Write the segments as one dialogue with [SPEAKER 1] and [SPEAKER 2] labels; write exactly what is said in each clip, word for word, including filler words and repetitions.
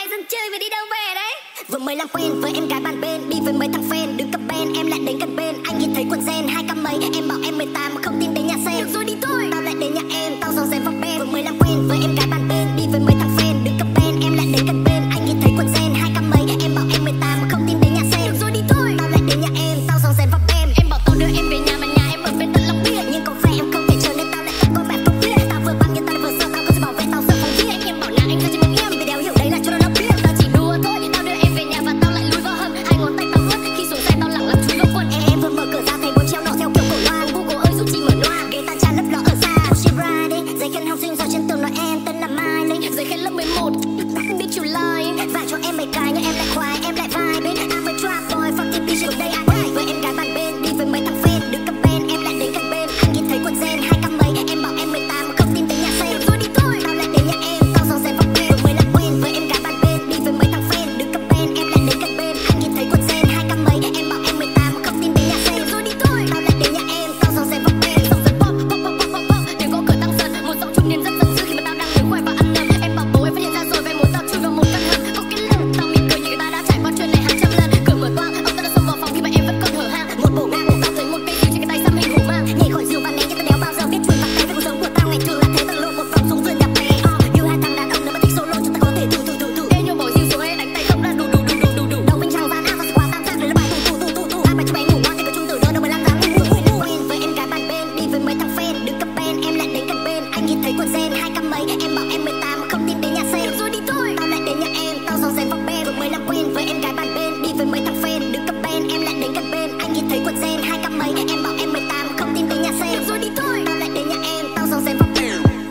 [SPEAKER 1] này dân chơi mà đi đâu về đấy? Vừa mới làm quen với em gái bàn bên, đi với mấy thằng fan đứng cặp bên, em lại đến gần bên. Anh nhìn thấy quần gen hai căm mấy, em bảo em mười tám mà không tin đến nhà xem. Được rồi đi thôi, tao lại đến nhà em, tao dọn dẹp vào bên. Vừa mới làm quen với em gái bàn bên, đi với mấy thằng fan đứng cặp bên, em lại đến gần bên. Anh nhìn thấy quần gen hai căm mấy, em bảo em mười tám mà không tin đến nhà xem. Được rồi đi thôi, tao lại đến nhà em, tao dọn dẹp vào bên. Em bảo tao đưa em về nhà mà nhà em ở bên tận Long Biên, nhưng có vẻ em không thể chờ nên tao lại có bạn không biết. Tao vừa băng nhưng tao lại vừa sợ, tao không thể bảo vệ tao sợ phóng viên. Em bảo là anh ra cho mình em vì đéo hiểu đấy là cho nó biết. Tao chỉ đùa thôi, tao đưa em về nhà và tao lại lùi vào hầm. Hai ngón tay tao vớt khi xuống xe tao lẳng lặng chui vào quần. Em, em vừa mở cửa ra thấy bốn treo nọ theo kiểu cổ loa. Google ơi giúp chị mở loa, ghế tan cha lấp ló ở xa. She Friday, giấy khen học sinh giỏi trên tường nói em tên là Mai Linh. Giấy khen lớp mười một, anh biết you lying. Và cho em mấy cái nhưng em lại khoái, em lại vibe bên. I'm a trap boy, fucking bitch ở đây ai right. Với em gái bàn bên, đi với mấy thằng fan đứng cạnh bên, em lại đến gần bên. Anh nhìn thấy quần gen hai căm mấy, em bảo em mười tám mà không tin tới nhà xem. Được rồi đi thôi, tao lại đến nhà em, tao dọn dẹp vào bên. Vừa mới làm quen với em gái bàn bên, đi với mấy thằng fan đứng cạnh bên, em lại đến gần bên. Anh nhìn thấy quần gen hai căm mấy, em bảo em mười tám mà không tin đến nhà xem. Được rồi đi thôi, tao lại đến nhà em, tao dọn dẹp vào bên. Dọn dẹp pop pop pop pop pop pop, tiếng gõ cửa tăng dần, một giọng trung niên rất giận dữ khi mà tao đang đứng ngoài và ăn nấm. Em bảo bố em phát hiện ra rồi về muốn tao chui vào một căn hầm. Có cái lần tao mỉm cười như người ta đã trải qua chuyện này hàng trăm lần. Cửa mở toang, ông ta đã xông vào phòng khi mà em vẫn còn hở hang. Một bộ ngang, tao thấy một cây diều trên cái tay xăm hình hổ mang. Nhảy khỏi diều và né nhưng tao đéo bao giờ biết truyền mặt tay với cuộc sống của tao ngày thường là thế. Tao lộn một vòng xuống vườn cà phê. Oh, yêu hai thằng đàn ông nếu mà thích solo chúng ta có thể thủ thủ thủ thủ. Ê nhô bỏ diều xuống ê đánh tay không là đủ đủ đủ đủ đủ đủ. Đầu mình trăng gian áp và quá tam giác lấy là bài thủ thủ thủ thủ thủ. Ai bài cho bé ngủ ngon thì có chung tử đơn đâu mười lăm tháng ngủ ngủ ngủ. Quen với em gái bàn bên, đi với mấy thằng fan đứng cặp bên, em lại đến gần bên. Anh nhìn thấy quần gen hai căm mấy, em bảo em mười tám mà không tin đến nhà xem. Được rồi đi thôi, tao lại đến nhà em, tao dọn dẹp vào bên. Vừa mới làm quen với em gái bàn bên, đi với mấy thằng fan đứng cặp bên, em lại đến gần bên. Anh nhìn thấy quần gen hai căm mấy, em bảo em mười tám mà không tin đến nhà xem. Được rồi đi thôi, tao lại đến nhà em, tao dọn dẹp vào bên.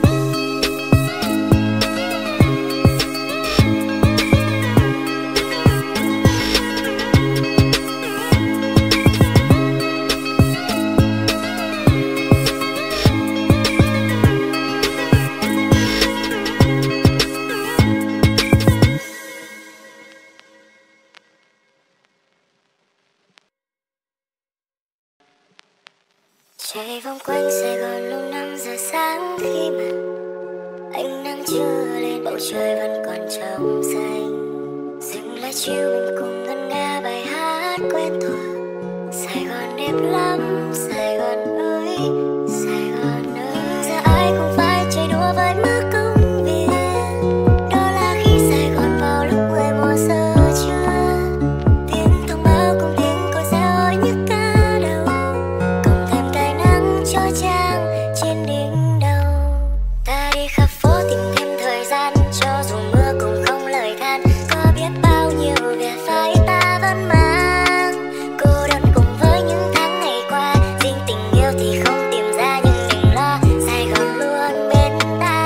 [SPEAKER 2] Chạy vòng quanh Sài Gòn lúc năm giờ sáng, khi mà ánh nắng chưa lên bầu trời vẫn còn trong xanh. Dừng lại chiều mình cùng ngân nga bài hát quen thuộc. Sài Gòn đẹp lắm, Sài Gòn ơi, Sài Gòn ơi. Giờ ai cũng phải chơi đùa với mớ công việc. Đó là khi Sài Gòn vào lúc mười một giờ trưa. Tiếng thông báo cùng tiếng còi xe ơi nhức cả đầu. Cộng thêm cái nắng chói chang trên đỉnh đầu. Ta đi khắp phố tìm thêm thời gian, cho dù mưa cũng không lời than. Có biết bao nhiêu việc phải ta vẫn mang. Cô đơn cùng với những tháng ngày qua, riêng tình yêu thì không tìm ra. Nhưng đừng lo, Sài Gòn luôn bên ta.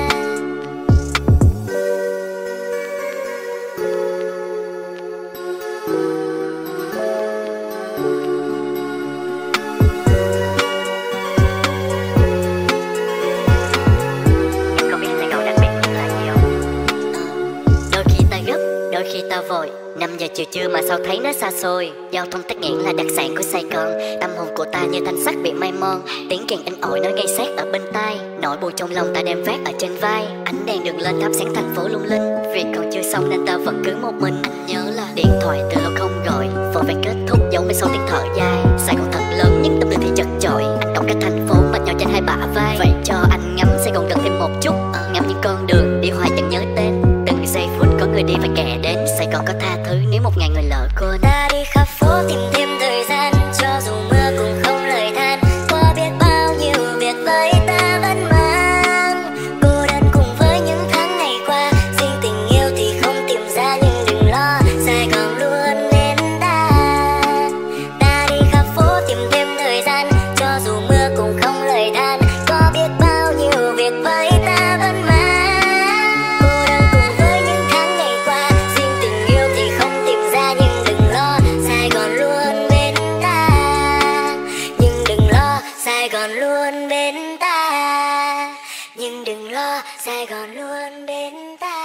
[SPEAKER 3] Em có biết Sài Gòn đặc biệt nhất là gì không? Đôi khi ta gấp, đôi khi ta vội. Năm giờ chiều trưa mà sao thấy nó xa xôi. Giao thông tắc nghẽn là đặc sản của Sài Gòn. Tâm hồn của ta như thanh sắt bị mai mòn. Tiếng kèn in ỏi nói ngay sát ở bên tai. Nỗi buồn trong lòng ta đem vác ở trên vai. Ánh đèn đường lên thắp sáng thành phố lung linh. Việc còn chưa xong nên ta vẫn cứ một mình. Anh nhớ là điện thoại từ lâu không gọi, vội vàng kết thúc giống bên sau tiếng thở dài. Sài Gòn thật lớn nhưng tâm linh thì chật chội. Anh cộng cả thành phố mệt nhau trên hai bả vai. Vậy cho anh ngắm Sài Gòn gần thêm một chút. Ngắm những con đường đi hoài chẳng nhớ tên. Từng giây phút có người đi và kẻ đến. Sài Gòn có tha thứ nếu một ngày người lỡ quên.
[SPEAKER 2] Ta đi khắp phố tìm thêm thời gian, cho dù mưa cũng không lời than. Có biết bao nhiêu việc với ta vẫn mang. Cô đơn cùng với những tháng ngày qua, riêng tình yêu thì không tìm ra. Nhưng đừng lo, Sài Gòn luôn bên ta. Ta đi khắp phố tìm thêm thời gian, cho dù mưa cũng không lời than. Có biết bao nhiêu việc với ta vẫn mang. Cô đơn cùng với những tháng ngày qua, riêng tình yêu thì không tìm ra. Nhưng đừng lo, Sài Gòn luôn bên ta. Nhưng đừng lo, Sài Gòn luôn bên ta. Nhưng đừng lo, Sài Gòn luôn bên ta.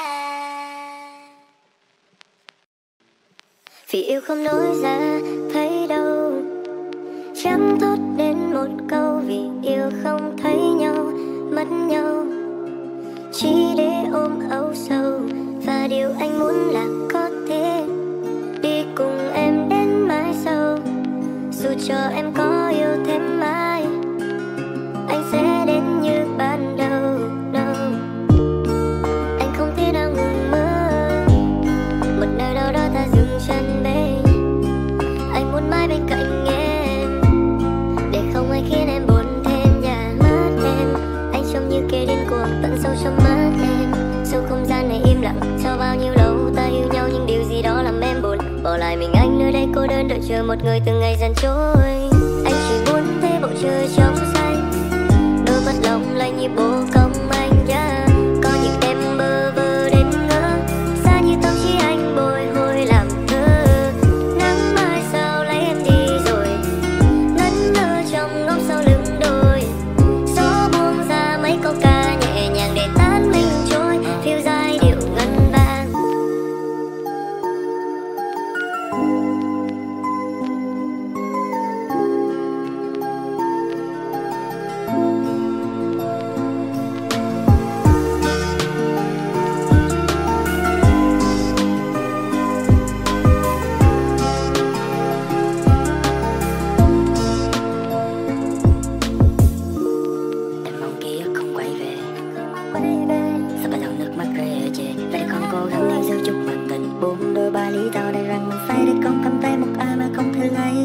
[SPEAKER 2] Vì yêu không nói ra thấy đâu, chẳng thốt đến một câu. Vì yêu không thấy nhau, mất nhau, chỉ để ôm âu sầu và Và điều anh muốn là có thể đi cùng em đến mãi sau. Dù cho em có yêu thêm mãi, anh sẽ đến như ban đầu. No. Anh không thể nào ngừng mơ một nơi đâu đó ta dừng chân bên. Anh muốn mãi bên cạnh em để không ai khiến em buồn thêm và mất em. Anh trông như kẻ điên cuồng tận sâu trong mắt em. Sau không gian này im lặng, sau bao nhiêu lâu ta yêu nhau nhưng điều gì đó làm em buồn. Bỏ lại mình anh nơi đây cô đơn đợi chờ một người từng ngày dần trôi. Anh chỉ muốn thấy bầu trời trong xanh, đôi mắt long lanh như bồ công anh. Yeah. Có những đêm bơ vơ đến ngỡ, xa như tâm trí anh bồi hồi làm thơ. Nắng mai sao lấy em đi rồi, ngẩn ngơ trong ngóng sau lưng đôi. Gió buông ra mấy câu ca nhẹ nhàng để tán mình trôi, phiêu giai điệu ngân vang.
[SPEAKER 3] Em mong ký ức không quay về, sao bao lần nước mắt rơi ở chề. Vậy con cố gắng đi giữ chút mặt tình, buông đôi ba lý do để rằng mình phải để con cầm tay một ai mà không thể lấy.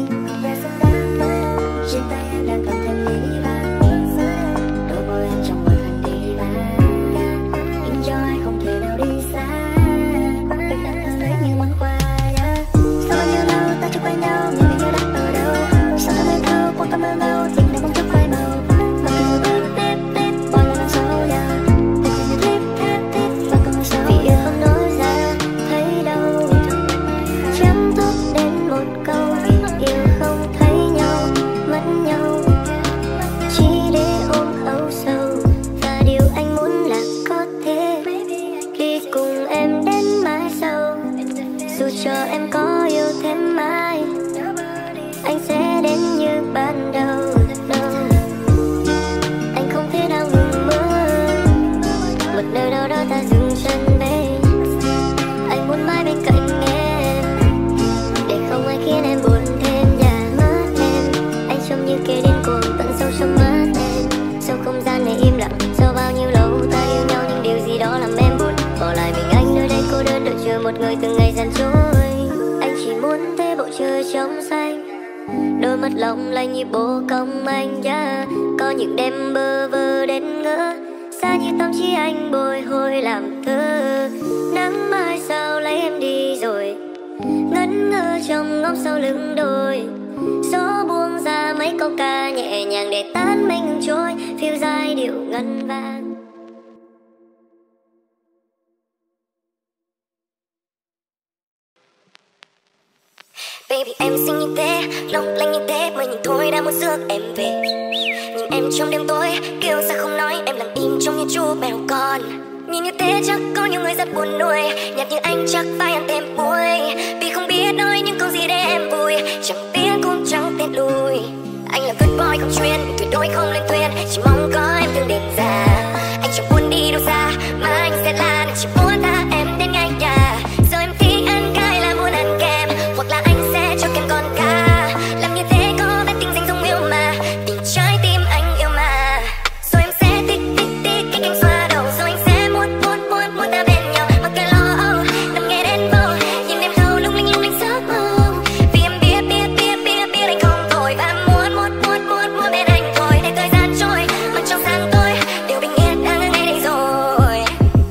[SPEAKER 3] Trên tay em đang cầm thêm lý vàng, đôi môi em trong một hành đi vàng. Nhưng cho ai không thể nào đi xa, vì anh thật thấy như món quà. Sau bao nhiêu lâu ta chưa quen nhau, nhưng mình chưa đặt ở đâu. Sao ta bên thâu qua cảm ơn đâu, tình đã bóng chút phai màu. Và cứ bước tiếp tiếp qua lần sau yeah. Tiếp tiếp tiếp và còn sau
[SPEAKER 2] Vì yêu không nói ra thấy đâu, chăm thúc đến một câu vì yêu không thấy nhau, mất nhau chỉ để ôm âu sầu. Và điều anh muốn là có thể đi cùng em đến mãi sau. Dù cho em có yêu thêm mãi, anh sẽ đến như ban đầu. No. Anh không thể nào ngừng mơ một nơi đâu đó ta dừng chân bên. Anh muốn mãi bên cạnh em để không ai khiến em buồn thêm và mất em. Anh trông như kẻ điên cuồng tận sâu trong mắt em. Sau không gian này im lặng, sau bao nhiêu lâu ta yêu nhau nhưng điều gì đó làm em buồn. Bỏ lại mình anh nơi đây cô đơn đợi chờ một người từng ngày dần trôi. Anh chỉ muốn thấy bầu trời trong xanh, đôi mắt long lanh như bồ công anh. Yeah. Có những đêm bơ vơ đến ngỡ, xa như tâm trí anh bồi hồi làm thơ. Nắng mai sao lấy em đi rồi, ngẩn ngơ trong ngóng sau lưng đôi. Gió buông ra mấy câu ca nhẹ nhàng để tán mình trôi, phiêu giai điệu ngân vang.
[SPEAKER 1] Baby em xinh như thế, long lanh như thế, mới nhìn thôi đã muốn rước em về. Nhìn em trong đêm tối, kêu sao không nói, em lặng im trong như chú mèo con. Nhìn như thế chắc có nhiều người rất buồn nuôi, nhạc như anh chắc phải ăn thêm muối. Vì không biết nói những câu gì để em vui, chẳng biết cũng chẳng tên lùi. Anh là good boy không chuyên, tuyệt đối không lên thuyền, chỉ mong có em thương đến già. Anh chẳng muốn đi đâu xa, mà anh sẽ là chỉ muốn tha em đến ngay nhà. Giờ em thích ăn cay là muốn ăn kem, hoặc là anh sẽ cho kem con cá. Làm như thế có vẻ tình danh giống yêu mà, tình trái tim anh yêu mà. Rồi em sẽ thích thích thích cái cánh xoa đầu, rồi anh sẽ muốn muốn muốn muốn ta bên nhau. Mặc kệ lo âu, nằm nghe đến vô, nhìn em thâu lung linh lung linh giấc mơ. Vì em biết biết biết biết biết anh không vội, và muốn muốn muốn muốn muốn bên anh thôi. Để thời gian trôi, mặt trong sáng tối, điều bình yên đang ở ngay đây rồi.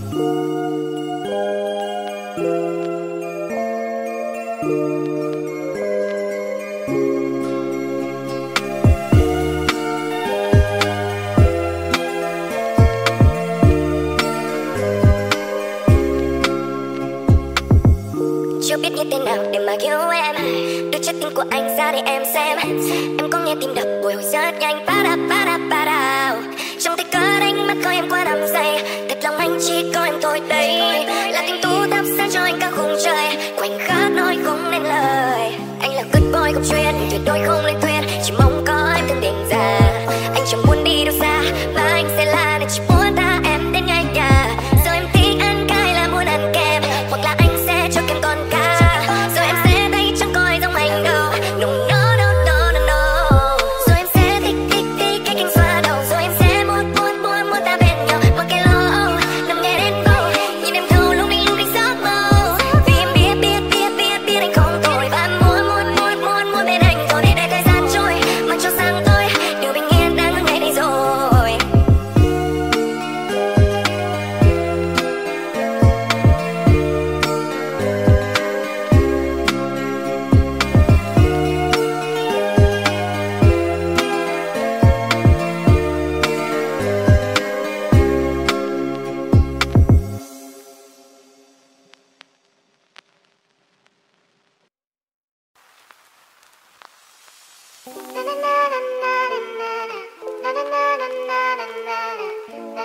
[SPEAKER 1] Chưa biết như thế nào để mà yêu em, đưa trái tim của anh ra để em xem. Em có nghe tim đập bồi hồi rất nhanh, ba da ba da ba da. Trong tay cất ánh mắt coi em qua năm giây, thật lòng anh chỉ có em thôi đây. Là tình tú thắp sáng cho anh cả khung trời, khoảnh khắc nói không nên lời. Anh là good boy không chuyên, tuyệt đối không lên thuyền, chỉ mong có em thương đến già. Anh chẳng muốn đi đâu xa, mà anh sẽ là nơi chỉ muốn ta em đến ngay nhà. Giờ em thích ăn cay là muốn ăn kem,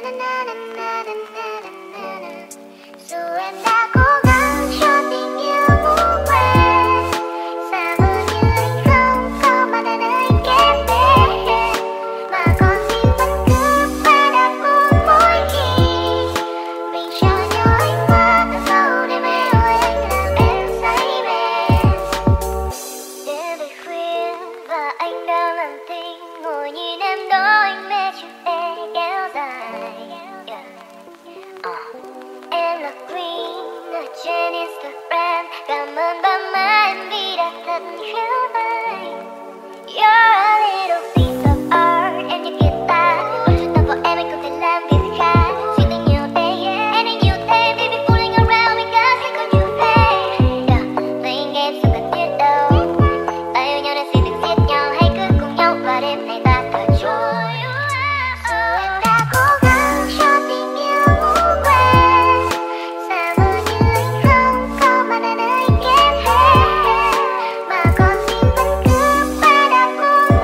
[SPEAKER 2] Dù em đã cố gắng cho tình yêu muốn quên, xa vời như anh không có mặt ở nơi kém bên, mà con tim vẫn cứ phải đặt buồn mỗi khi mình cho nhau ánh mắt thật sâu để mê ơi anh làm em say mê. Đêm về khuya và anh đang làm thinh, ngồi nhìn em đó anh mê chuyện em kéo dài. Yeah. Uh. Em là Queen ở trên Instagram, cảm ơn ba má em vì đã thật khéo tay. You're a little piece of art, em như guitar, ôi chút tâm vào em anh không thể làm việc khác. Chuyện tình nhiều thế, em anh nhiều thế, baby fooling around mình cảm thấy có nhiều thế. Yeah, với anh em sao cần biết đâu, ta yêu nhau nên xin đừng giết nhau, hãy cứ cùng nhau và đêm nay ta thật trôi. Dù em đã cố gắng cho tình yêu muốn quên, xa vời như anh không có mặt ở nơi kém bên, mà con tim vẫn cứ phải đặt buồn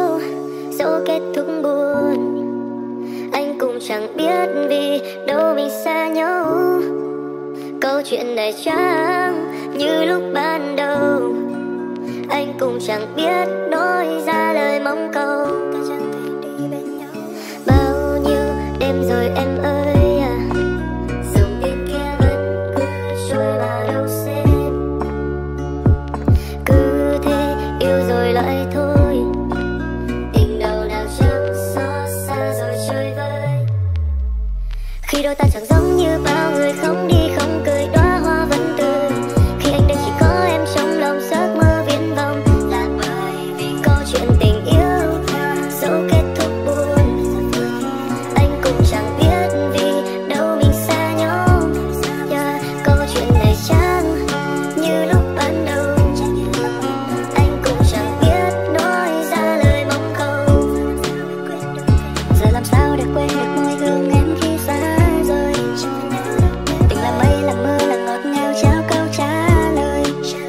[SPEAKER 2] dẫu kết thúc buồn. Anh cũng chẳng biết vì đâu mình xa nhau. Câu chuyện này chẳng như lúc ban đầu. Anh cũng chẳng biết nói ra lời mong cầu. Bao nhiêu đêm rồi em ơi à, dòng bên kia vẫn cứ trôi vào đâu xem. Cứ thế yêu rồi lại thôi, tình đầu nào chẳng xót xa rồi chơi vơi. Khi đôi ta chẳng giống như bao người, không đi không cười, đóa hoa vẫn tươi. Khi anh đây chỉ có em trong lòng, giấc mơ viễn vông. Là bởi vì câu chuyện tình yêu dẫu kết thúc buồn. Anh cũng chẳng biết vì đâu mình xa nhau. Yeah, câu chuyện này chẳng như lúc ban đầu. Anh cũng chẳng biết nói ra lời mong cầu. Giờ làm sao để quên được môi hương em khi xa rời. Tình là mây là mưa là ngọt ngào trao câu trả lời.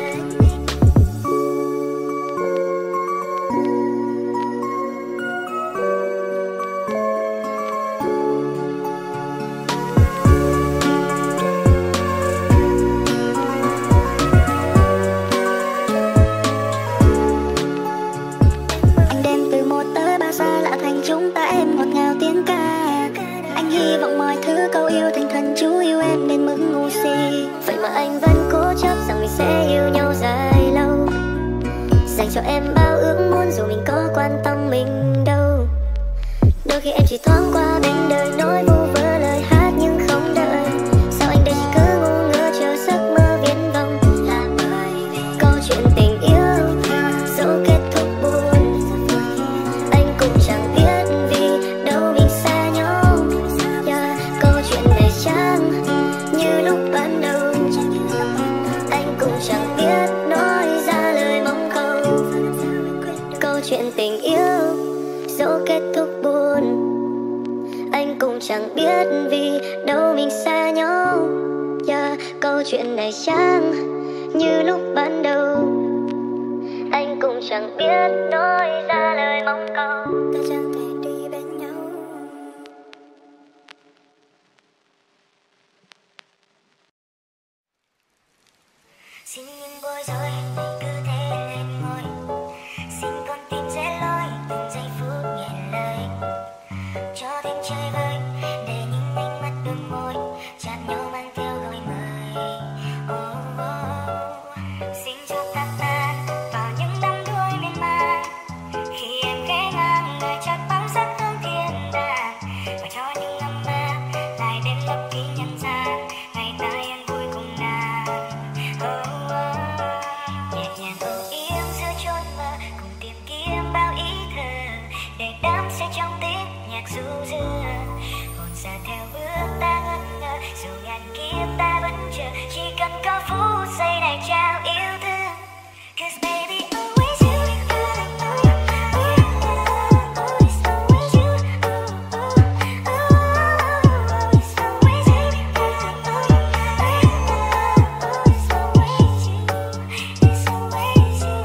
[SPEAKER 2] Anh đem từ một tới ba xa lạ thành chúng ta, em ngọt ngào tiếng ca. Anh hy vọng mọi thứ câu yêu thành thần chú yêu em đến mức ngu si. Vậy mà anh vẫn cố chấp rằng mình sẽ yêu nhau dài lâu, dành cho em bao ước muốn dù mình có quan tâm mình đâu. Đôi khi em chỉ thoáng qua bên đời nói vu vơ lời hát nhưng không đợi. Sao anh đây chỉ cứ ngu ngơ chờ giấc mơ viễn vông. Là bởi vì câu chuyện tình yêu dẫu kết thúc buồn. Anh cũng chẳng biết vì đâu mình xa nhau. Yeah, câu chuyện này chẳng như lúc ban đầu. Anh cũng chẳng biết nói ra lời mong cầu. Câu chuyện tình yêu dẫu kết thúc buồn. Anh cũng chẳng biết vì đâu mình xa nhau. Yeah, câu chuyện này chẳng như lúc ban đầu. Anh cũng chẳng biết nói ra lời mong cầu. Ta chẳng thể đi bên nhau. Xin những bối rối này cứ thế lên ngôi. Xin con tim dễ lối từng giây phút nghẹn lời. Cho thêm chơi vơi để những ánh mắt đôi môi chạm nhau mang theo gọi mời. Oh, oh. Xin cho ta tan vào những đắm đuối miên man. Khi em ghé ngang đời chợt bám sát hương thiên đàng. Và cho những âm ma lại đến lấp ký nhân gian. Ngày ta yên vui cùng nàng. Oh, oh. Nhẹ nhàng âu yếm giữa chốn mơ, cùng tìm kiếm bao ý thơ để đắm say trong tiếng nhạc ru rưa. Hồn xa theo bước ta ngẩn ngơ, dù ngàn kiếp ta vẫn chờ, chỉ cần có phút giây này trao yêu thương. 'Cause baby always you, always always you, always always baby, always always you, it's always you.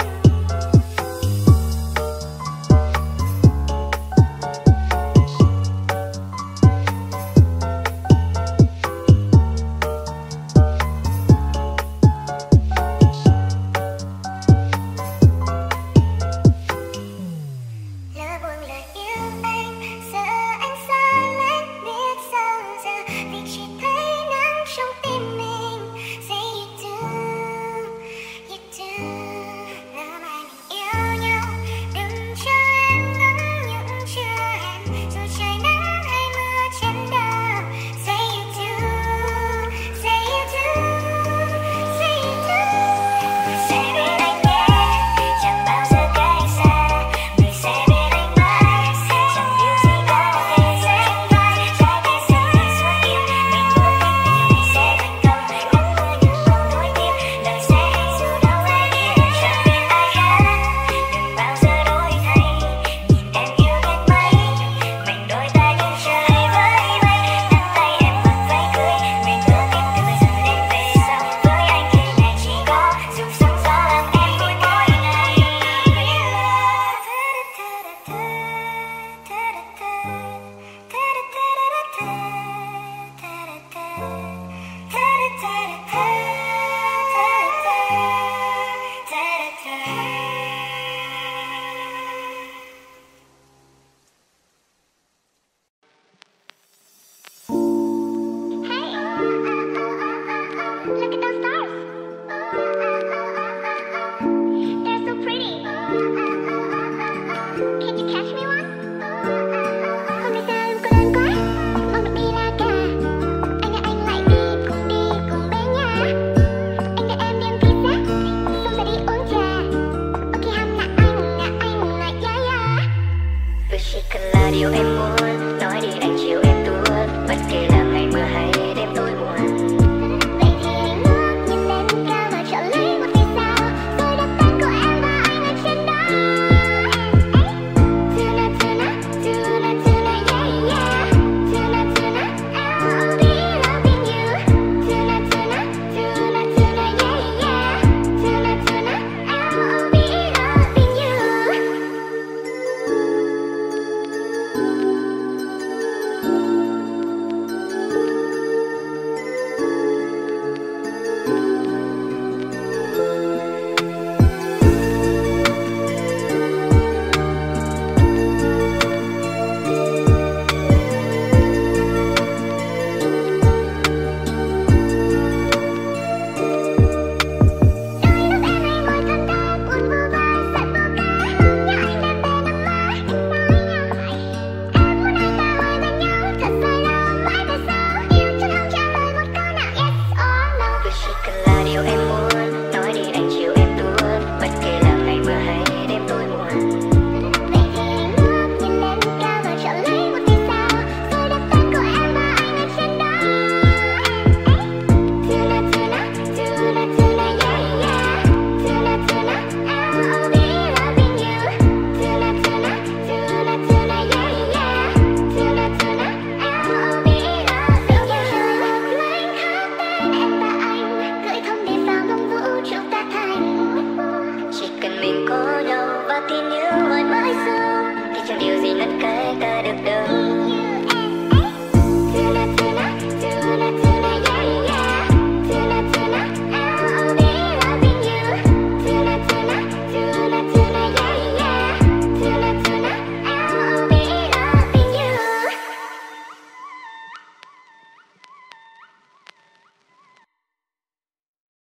[SPEAKER 2] chỉ cần là điều em muốn, nói đi anh chiều em tuốt, bất kể là